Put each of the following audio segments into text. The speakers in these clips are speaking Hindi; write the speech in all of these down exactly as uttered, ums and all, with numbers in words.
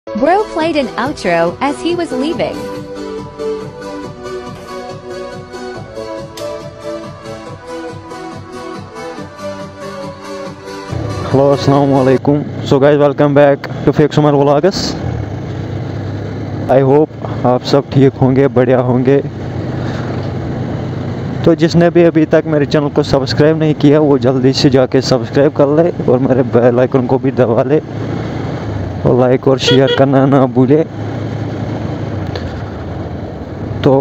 Bro played an outro as he was leaving. Hello, assalamu alaikum. So guys, welcome back to Fake Summer Vlogs. I hope आप सब ठीक होंगे, बढ़िया होंगे। तो जिसने भी अभी तक मेरे चैनल को सब्सक्राइब नहीं किया वो जल्दी से जाके सब्सक्राइब कर ले और मेरे बेल आइकन को भी दबा ले और लाइक और शेयर करना ना भूले। तो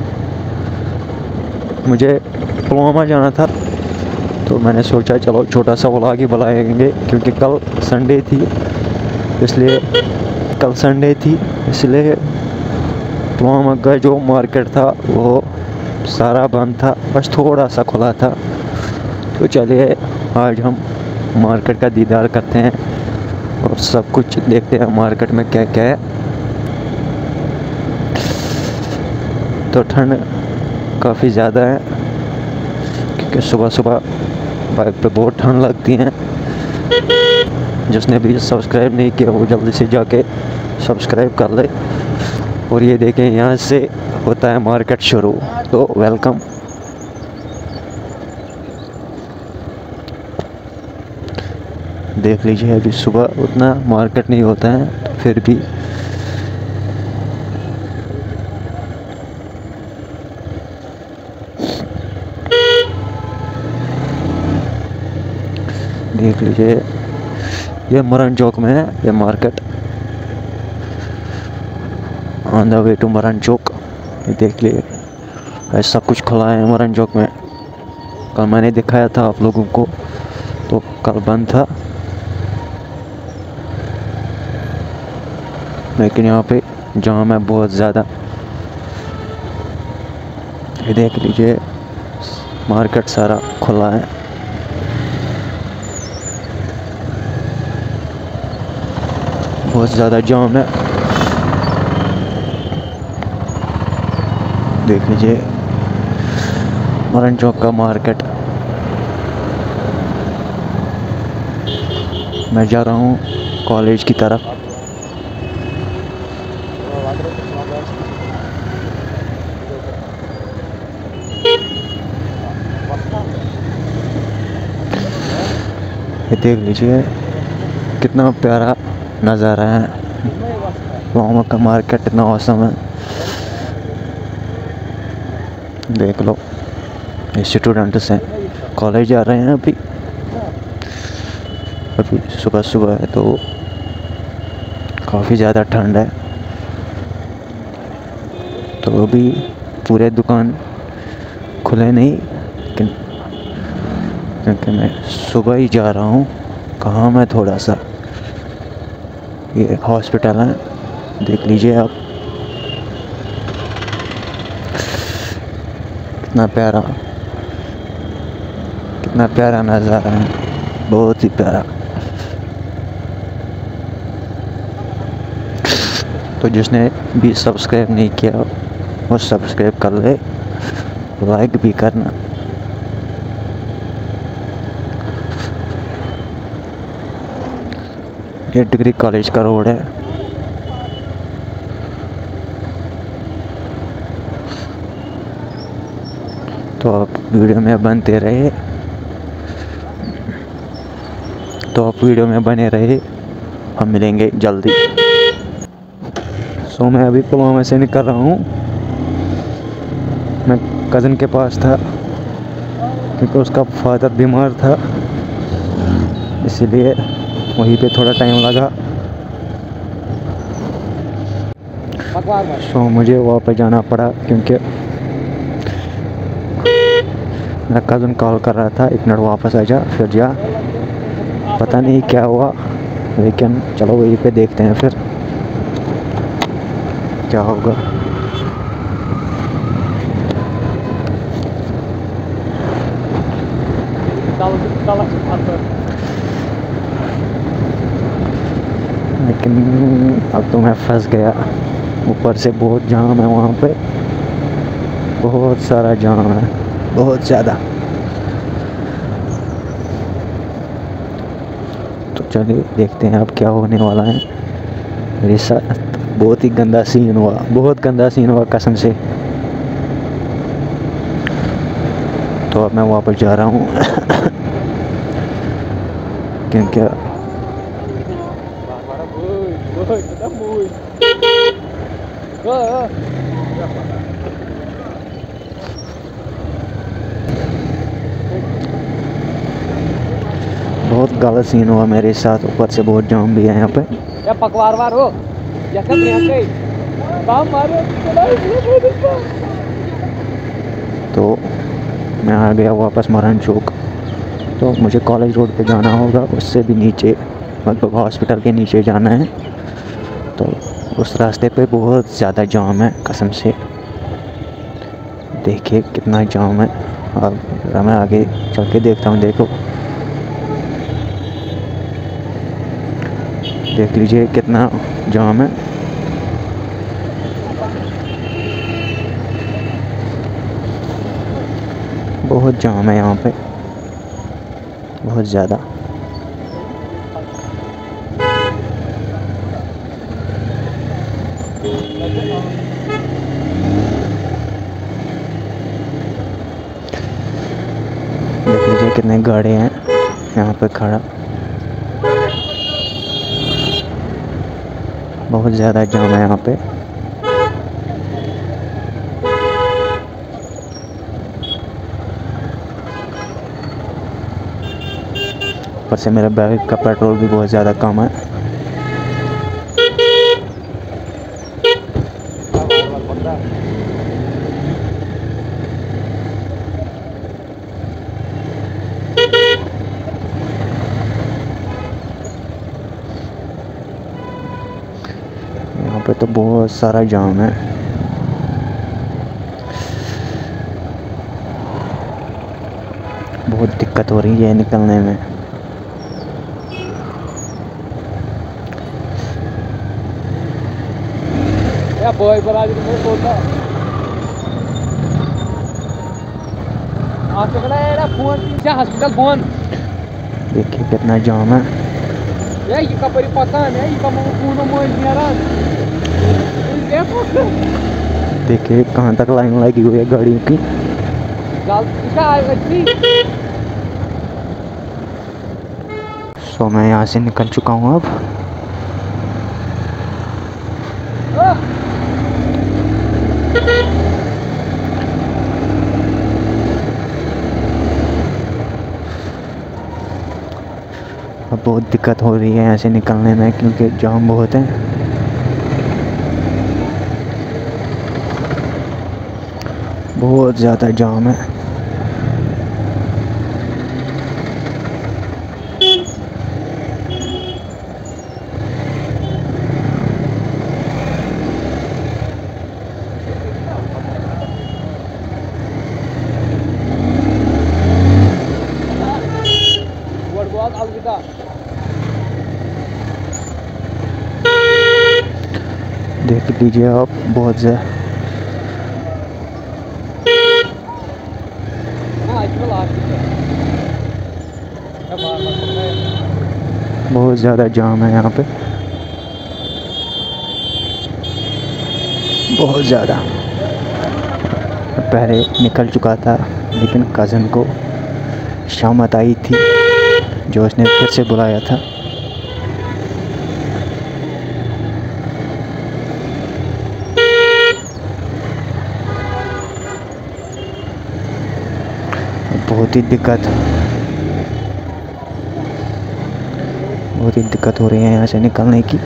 मुझे पुलवामा जाना था तो मैंने सोचा चलो छोटा सा व्लॉग ही बनाएंगे क्योंकि कल संडे थी, इसलिए कल संडे थी इसलिए पुलवामा का जो मार्केट था वो सारा बंद था, बस थोड़ा सा खुला था। तो चलिए आज हम मार्केट का दीदार करते हैं और सब कुछ देखते हैं मार्केट में क्या क्या है। तो ठंड काफ़ी ज़्यादा है क्योंकि सुबह सुबह बाइक पे बहुत ठंड लगती है। जिसने भी सब्सक्राइब नहीं किया वो जल्दी से जाके सब्सक्राइब कर ले। और ये देखें यहाँ से होता है मार्केट शुरू, तो वेलकम। देख लीजिए अभी सुबह उतना मार्केट नहीं होता है तो फिर भी देख लीजिए ये मरण चौक में है ये market, on the way to मरण चौक। ये देख लिए ऐसा कुछ खुला है मरण चौक में। कल मैंने दिखाया था आप लोगों को, तो कल बंद था, लेकिन यहाँ पे जाम है बहुत ज़्यादा। ये देख लीजिए मार्केट सारा खुला है। बहुत ज़्यादा जाम है। देख लीजिए मरण चौक का मार्केट। मैं जा रहा हूँ कॉलेज की तरफ। ये देख लीजिए कितना प्यारा नज़ारा है, पुलवामा का मार्केट इतना औसम है। देख लो ये स्टूडेंट्स हैं, कॉलेज जा रहे हैं अभी अभी सुबह सुबह है तो काफ़ी ज़्यादा ठंड है। तो अभी पूरे दुकान खुले नहीं, लेकिन क्योंकि मैं सुबह ही जा रहा हूँ। कहाँ मैं थोड़ा सा ये एक हॉस्पिटल है, देख लीजिए आप कितना प्यारा कितना प्यारा नज़ारा है, बहुत ही प्यारा। तो जिसने भी सब्सक्राइब नहीं किया वो सब्सक्राइब कर ले, लाइक भी करना। ये डिग्री कॉलेज का रोड है। तो आप वीडियो में बनते रहे तो आप वीडियो में बने रहे हम मिलेंगे जल्दी। सो मैं अभी पुलवामा से निकल रहा हूँ। मैं कज़न के पास था क्योंकि उसका फादर बीमार था, इसीलिए वहीं पे थोड़ा टाइम लगा। सो मुझे वापस जाना पड़ा क्योंकि मेरा कज़न कॉल कर रहा था एक मिनट वापस आ जा फिर जा। पता नहीं क्या हुआ, लेकिन चलो वहीं पे देखते हैं फिर क्या होगा। लेकिन अब तो मैं फंस गया, ऊपर से बहुत जाम है वहाँ पे, बहुत सारा जाम है, बहुत ज़्यादा। तो चलिए देखते हैं अब क्या होने वाला है। मेरे साथ बहुत ही गंदा सीन हुआ, बहुत गंदा सीन हुआ कसम से। तो अब मैं वापस जा रहा हूँ क्योंकि बहुत गलत सीन हुआ मेरे साथ, ऊपर से बहुत जाम भी है यहाँ पे। या पकवार वार हो या सब काम मारो। तो मैं आ गया वापस मरण चौक। तो मुझे कॉलेज रोड पे जाना होगा, उससे भी नीचे मतलब हॉस्पिटल के नीचे जाना है। तो उस रास्ते पे बहुत ज़्यादा जाम है कसम से। देखिए कितना जाम है। अब मैं आगे चल के देखता हूँ। देखो देख लीजिए कितना जाम है। बहुत जाम है यहाँ पे, बहुत ज़्यादा। देख लीजिए कितने गाड़ी हैं यहाँ पे खड़ा। बहुत ज़्यादा जाम है यहाँ पे। ऊपर से मेरा बाइक का पेट्रोल भी बहुत ज़्यादा कम है। यहाँ पे तो बहुत सारा जाम है। बहुत दिक्कत हो रही है निकलने में। या बॉय बरादरी में बोलता आपसे कहना है फोन क्या हॉस्पिटल फोन। देखिए कितना जाम है। या ये कपड़ी पता है ये कम पूर्ण मोल मेरा ये फोटो। देखिए कहाँ तक लाइन लगी हुई है गाड़ियों की। सो मैं यहाँ से निकल चुका हूँ अब। अब बहुत दिक्कत हो रही है यहाँ से निकलने में क्योंकि जाम बहुत है। बहुत ज़्यादा जाम है। देख लीजिए आप बहुत ज़्यादा बहुत ज़्यादा जाम है यहाँ पे, बहुत ज़्यादा। पहले निकल चुका था लेकिन कज़न को शामत आई थी जो उसने फिर से बुलाया था। बहुत ही दिक्कत बहुत ही दिक्कत हो रही है यहाँ से निकलने की।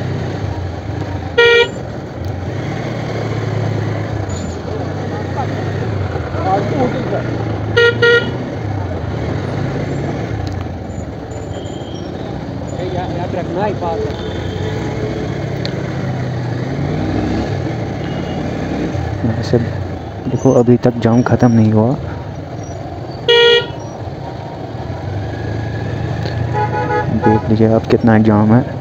वैसे देखो अभी तक जाम ख़त्म नहीं हुआ। देख लीजिए आप कितना जाम है।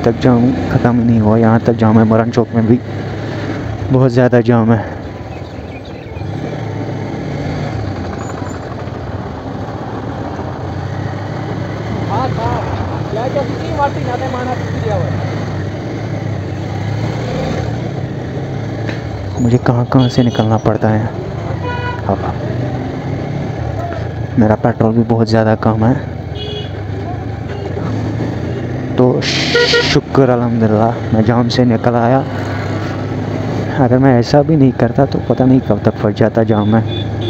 तक जाम ख़त्म ही नहीं हुआ, यहाँ तक जाम है। मरण चौक में भी बहुत ज़्यादा जाम है। हाँ था या क्या किसी मार्टी नाते माना किसी दिया हुआ मुझे कहाँ कहाँ से निकलना पड़ता है। अब मेरा पेट्रोल भी बहुत ज़्यादा कम है, तो शुक्र अल्हम्दुलिल्लाह मैं जाम से निकल आया। अगर मैं ऐसा भी नहीं करता तो पता नहीं कब तक फंस जाता जाम में।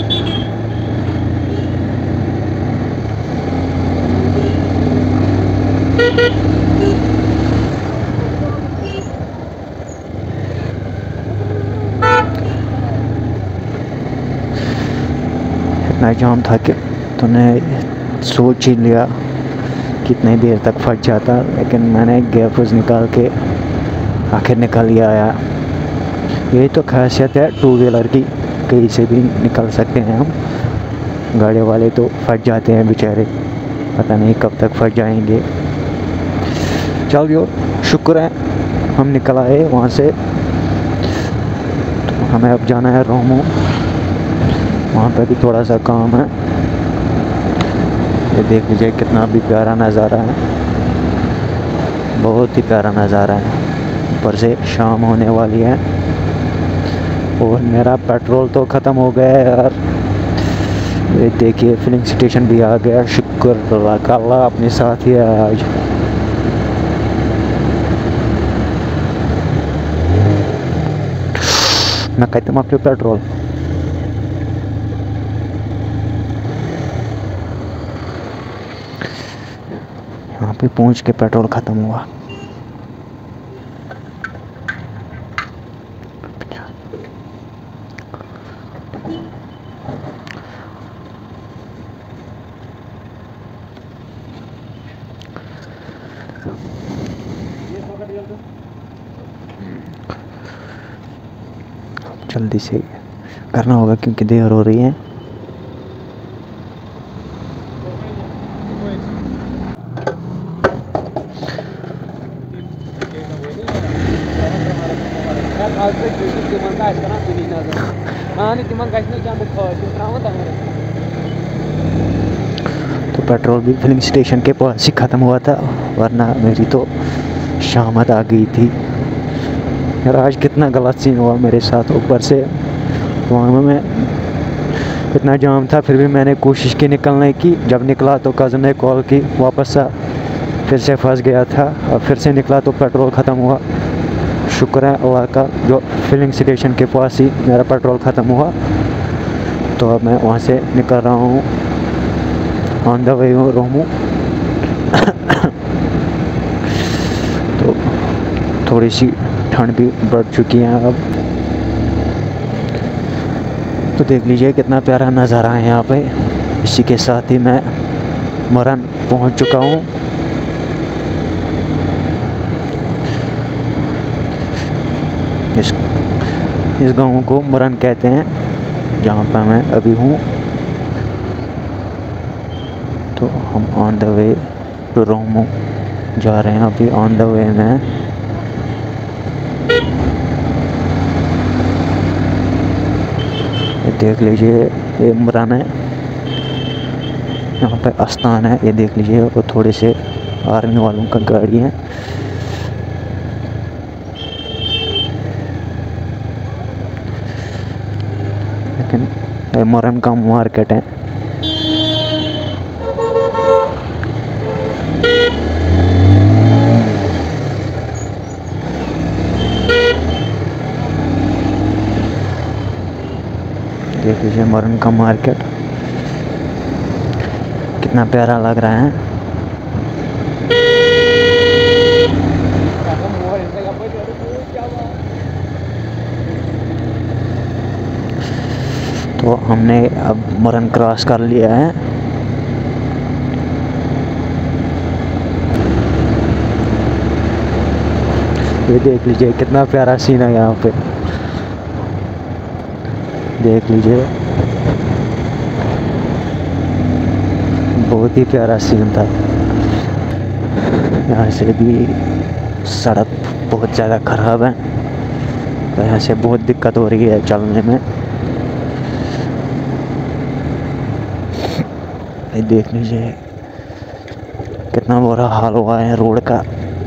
इतना जाम था कि तूने सोच ही लिया कितनी देर तक फंस जाता, लेकिन मैंने गैप निकाल के आखिर निकल ही आया। यही तो खासियत है टू व्हीलर की, कहीं से भी निकल सकते हैं हम। गाड़ी वाले तो फंस जाते हैं बेचारे, पता नहीं कब तक फंस जाएंगे। चल यो शुक्र है हम निकल आए वहाँ से। तो हमें अब जाना है रोमो, वहाँ पे भी थोड़ा सा काम है। ये देख लीजिए कितना भी प्यारा नज़ारा है, बहुत ही प्यारा नज़ारा है। ऊपर से शाम होने वाली है और मेरा पेट्रोल तो ख़त्म हो गया है यार। ये देखिए फिलिंग स्टेशन भी आ गया, शुक्र अल्लाह का, अल्लाह अपने साथ ही है आज। मैं कहता हूँ आपके पेट्रोल यहाँ पे पहुँच के पेट्रोल ख़त्म हुआ। जल्दी से करना होगा क्योंकि देर हो रही है। तो पेट्रोल भी फिलिंग स्टेशन के पास ही ख़त्म हुआ था, वरना मेरी तो शामत आ गई थी यार। आज कितना गलत सीन हुआ मेरे साथ। ऊपर से वहाँ में इतना जाम था, फिर भी मैंने कोशिश की निकलने की। जब निकला तो कज़न ने कॉल की वापस आ, फिर से फंस गया था। और फिर से निकला तो पेट्रोल ख़त्म हुआ। शुक्र है अल्लाह का जो फिलिंग स्टेशन के पास ही मेरा पेट्रोल ख़त्म हुआ। तो अब मैं वहाँ से निकल रहा हूँ, ऑन द वे हूँ रोमो। तो थोड़ी सी ठंड भी बढ़ चुकी है अब। तो देख लीजिए कितना प्यारा नज़ारा है यहाँ पे। इसी के साथ ही मैं मरण पहुँच चुका हूँ। इस इस गाँव को मरण कहते हैं जहाँ पर मैं अभी हूँ। तो हम ऑन द वे टू रोमो जा रहे हैं अभी, ऑन द वे में। ये देख लीजिए ये मरण है, यहाँ पे आस्थान है। ये देख लीजिए वो थोड़े से आर्मी वालों का गाड़ी है। लेकिन ये मरण का मार्केट है। देख लीजिए मरण का मार्केट कितना प्यारा लग रहा है। तो हमने अब मरण क्रॉस कर लिया है। ये देख लीजिए कितना प्यारा सीन है यहाँ पे, देख लीजिए बहुत ही प्यारा सीन था। यहाँ से भी सड़क बहुत ज़्यादा ख़राब है, तो यहाँ से बहुत दिक्कत हो रही है चलने में। ये देख लीजिए कितना बुरा हाल हुआ है रोड का,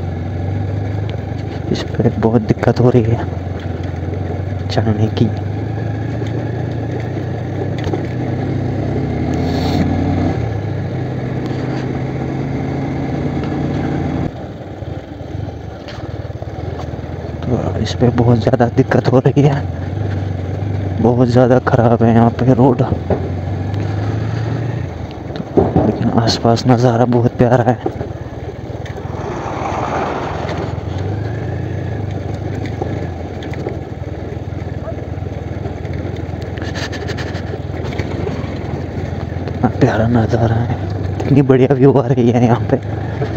इस पर बहुत दिक्कत हो रही है चलने की। तो इस पे बहुत ज़्यादा दिक्कत हो रही है, बहुत ज़्यादा ख़राब है यहाँ पे रोड। तो लेकिन आसपास नज़ारा बहुत प्यारा है। कितना प्यारा नज़ारा है, कितनी बढ़िया व्यू आ रही है यहाँ पे।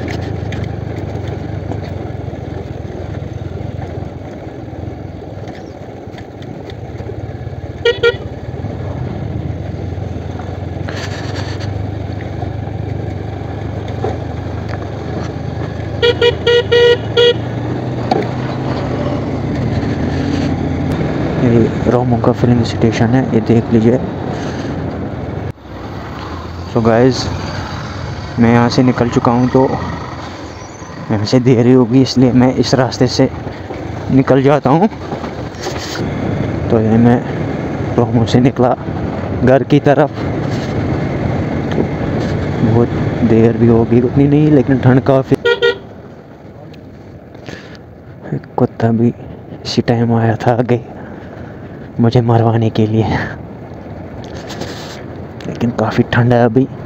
ये रोमो का फिलिंग स्टेशन है, ये देख लीजिए। सो गाइस मैं यहाँ से निकल चुका हूँ, तो यहाँ से देरी होगी इसलिए मैं इस रास्ते से निकल जाता हूँ। तो ये मैं रोमो से निकला घर की तरफ, तो बहुत देर भी होगी, उतनी नहीं लेकिन ठंड काफ़ी। कुत्ता भी इसी टाइम आया था आगे मुझे मरवाने के लिए, लेकिन काफ़ी ठंड है अभी।